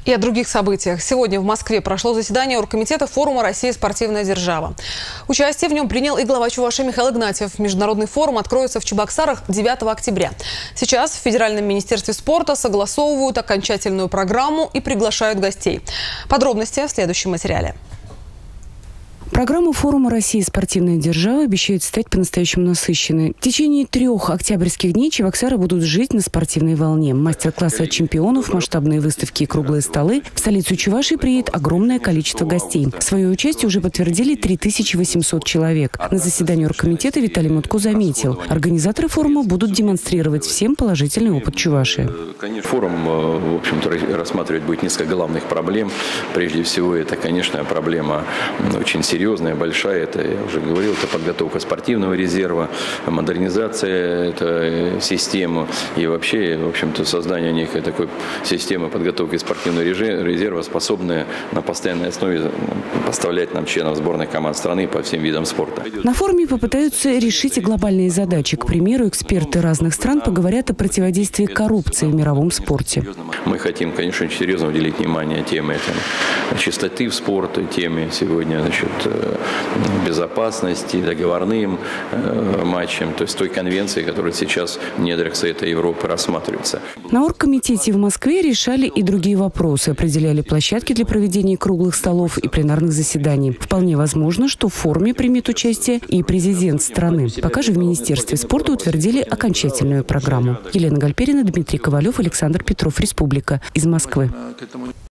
И о других событиях. Сегодня в Москве прошло заседание оргкомитета форума «Россия. Спортивная держава». Участие в нем принял и глава Чувашии Михаил Игнатьев. Международный форум откроется в Чебоксарах 9 октября. Сейчас в Федеральном министерстве спорта согласовывают окончательную программу и приглашают гостей. Подробности в следующем материале. Программа форума «Россия. Спортивная держава» обещает стать по-настоящему насыщенной. В течение 3 октябрьских дней чебоксары будут жить на спортивной волне. Мастер-классы от чемпионов, масштабные выставки и круглые столы. В столицу Чувашии приедет огромное количество гостей. Свое участие уже подтвердили 3800 человек. На заседании оргкомитета Виталий Мутко заметил, организаторы форума будут демонстрировать всем положительный опыт Чувашии. Форум, в общем-то, рассматривать будет несколько главных проблем. Прежде всего, это, конечно, проблема очень серьезная, большая. Это, я уже говорил, это подготовка спортивного резерва, модернизация этой системы и вообще, в общем-то, создание некой такой системы подготовки спортивного резерва, способная на постоянной основе поставлять нам членов сборной команд страны по всем видам спорта. На форуме попытаются решить и глобальные задачи. К примеру, эксперты разных стран поговорят о противодействии коррупции в мировом спорте. Мы хотим, конечно, очень серьезно уделить внимание теме чистоты в спорте, теме сегодня, безопасности, договорным матчам, то есть той конвенции, которая сейчас в недрах Совета Европы рассматривается. На оргкомитете в Москве решали и другие вопросы, определяли площадки для проведения круглых столов и пленарных заседаний. Вполне возможно, что в форуме примет участие и президент страны. Пока же в Министерстве спорта утвердили окончательную программу. Елена Гальперина, Дмитрий Ковалев, Александр Петров, Республика. Из Москвы.